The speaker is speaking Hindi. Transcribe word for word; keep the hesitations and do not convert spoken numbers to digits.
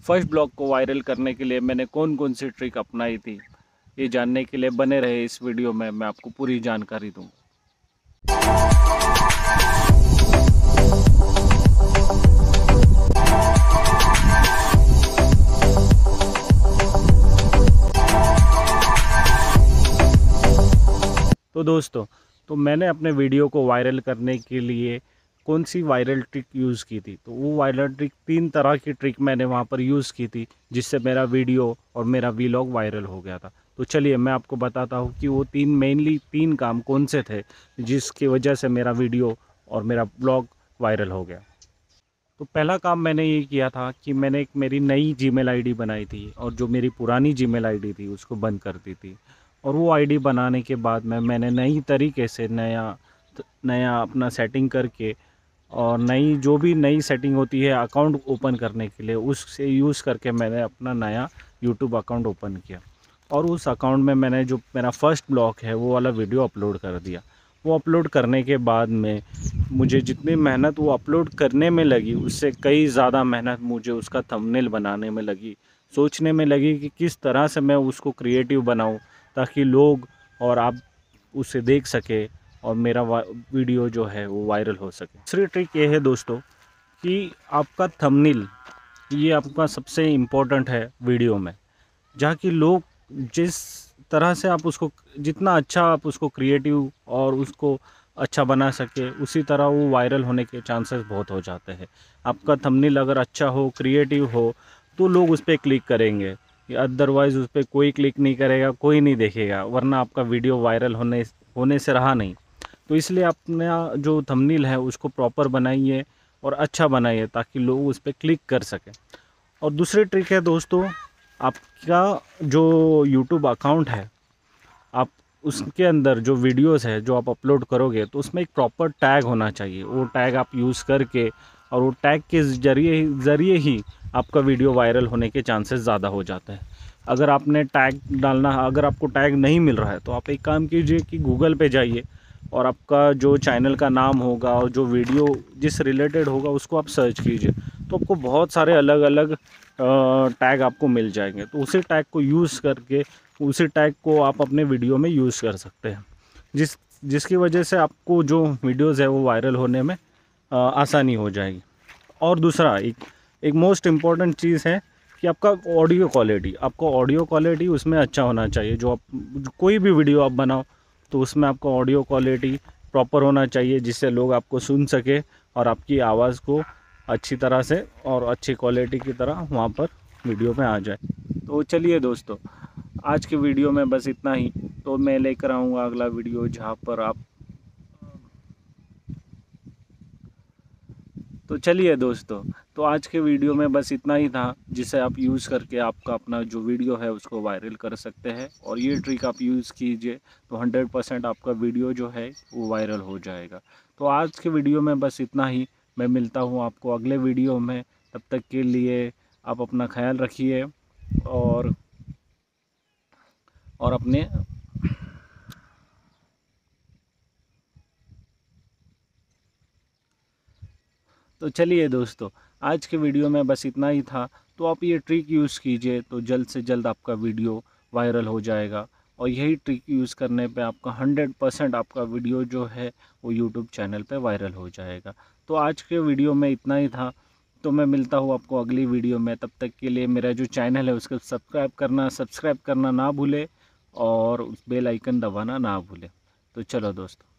फर्स्ट ब्लॉग को वायरल करने के लिए मैंने कौन कौन सी ट्रिक अपनाई थी, ये जानने के लिए बने रहे इस वीडियो में। मैं आपको पूरी जानकारी दूंगा। तो दोस्तों, तो मैंने अपने वीडियो को वायरल करने के लिए कौन सी वायरल ट्रिक यूज़ की थी, तो वो वायरल ट्रिक तीन तरह की ट्रिक मैंने वहाँ पर यूज़ की थी, जिससे मेरा वीडियो और मेरा वीलॉग वायरल हो गया था। तो चलिए मैं आपको बताता हूँ कि वो तीन मेनली तीन काम कौन से थे जिसकी वजह से मेरा वीडियो और मेरा ब्लॉग वायरल हो गया। तो पहला काम मैंने ये किया था कि मैंने एक मेरी नई जीमेल आईडी बनाई थी और जो मेरी पुरानी जीमेल आईडी थी उसको बंद कर दी थी। और वो आईडी बनाने के बाद में मैंने नई तरीके से नया नया अपना सेटिंग करके और नई जो भी नई सेटिंग होती है अकाउंट ओपन करने के लिए, उससे यूज़ करके मैंने अपना नया यूट्यूब अकाउंट ओपन किया। और उस अकाउंट में मैंने जो मेरा फर्स्ट ब्लॉग है वो वाला वीडियो अपलोड कर दिया। वो अपलोड करने के बाद में मुझे जितनी मेहनत वो अपलोड करने में लगी, उससे कई ज़्यादा मेहनत मुझे उसका थंबनेल बनाने में लगी, सोचने में लगी कि किस तरह से मैं उसको क्रिएटिव बनाऊं ताकि लोग और आप उसे देख सके और मेरा वीडियो जो है वो वायरल हो सके। दूसरी ट्रिक ये है दोस्तों कि आपका थंबनेल ये आपका सबसे इम्पोर्टेंट है वीडियो में, जहाँ कि लोग जिस तरह से आप उसको जितना अच्छा आप उसको क्रिएटिव और उसको अच्छा बना सके, उसी तरह वो वायरल होने के चांसेस बहुत हो जाते हैं। आपका थंबनेल अगर अच्छा हो, क्रिएटिव हो, तो लोग उस पर क्लिक करेंगे, अदरवाइज़ उस पर कोई क्लिक नहीं करेगा, कोई नहीं देखेगा, वरना आपका वीडियो वायरल होने होने से रहा नहीं। तो इसलिए अपना जो थंबनेल है उसको प्रॉपर बनाइए और अच्छा बनाइए ताकि लोग उस पर क्लिक कर सकें। और दूसरी ट्रिक है दोस्तों, आपका जो यूट्यूब अकाउंट है, आप उसके अंदर जो वीडियोस है जो आप अपलोड करोगे तो उसमें एक प्रॉपर टैग होना चाहिए। वो टैग आप यूज़ करके और वो टैग के ज़रिए ज़रिए ही आपका वीडियो वायरल होने के चांसेस ज़्यादा हो जाते हैं। अगर आपने टैग डालना अगर आपको टैग नहीं मिल रहा है तो आप एक काम कीजिए कि गूगल पे जाइए और आपका जो चैनल का नाम होगा और जो वीडियो जिस रिलेटेड होगा उसको आप सर्च कीजिए, तो आपको बहुत सारे अलग अलग टैग आपको मिल जाएंगे। तो उसी टैग को यूज़ करके उसी टैग को आप अपने वीडियो में यूज़ कर सकते हैं, जिस जिसकी वजह से आपको जो वीडियोस है वो वायरल होने में आ, आसानी हो जाएगी। और दूसरा एक एक मोस्ट इम्पॉर्टेंट चीज़ है कि आपका ऑडियो क्वालिटी आपका ऑडियो क्वालिटी उसमें अच्छा होना चाहिए। जो आप जो कोई भी वीडियो आप बनाओ तो उसमें आपका ऑडियो क्वालिटी प्रॉपर होना चाहिए, जिससे लोग आपको सुन सके और आपकी आवाज़ को अच्छी तरह से और अच्छी क्वालिटी की तरह वहाँ पर वीडियो में आ जाए। तो चलिए दोस्तों, आज के वीडियो में बस इतना ही। तो मैं लेकर आऊँगा अगला वीडियो जहाँ पर आप तो चलिए दोस्तों, तो आज के वीडियो में बस इतना ही था, जिसे आप यूज़ करके आपका अपना जो वीडियो है उसको वायरल कर सकते हैं। और ये ट्रिक आप यूज़ कीजिए तो हंड्रेड परसेंट आपका वीडियो जो है वो वायरल हो जाएगा। तो आज के वीडियो में बस इतना ही। मैं मिलता हूँ आपको अगले वीडियो में। तब तक के लिए आप अपना ख्याल रखिए और और अपने तो चलिए दोस्तों, आज के वीडियो में बस इतना ही था। तो आप ये ट्रिक यूज़ कीजिए तो जल्द से जल्द आपका वीडियो वायरल हो जाएगा। और यही ट्रिक यूज़ करने पे आपका हंड्रेड परसेंट आपका वीडियो जो है वो यूट्यूब चैनल पे वायरल हो जाएगा। तो आज के वीडियो में इतना ही था। तो मैं मिलता हूँ आपको अगली वीडियो में। तब तक के लिए मेरा जो चैनल है उसको सब्सक्राइब करना सब्सक्राइब करना ना भूले और उस बेल आइकन दबाना ना भूले। तो चलो दोस्तों।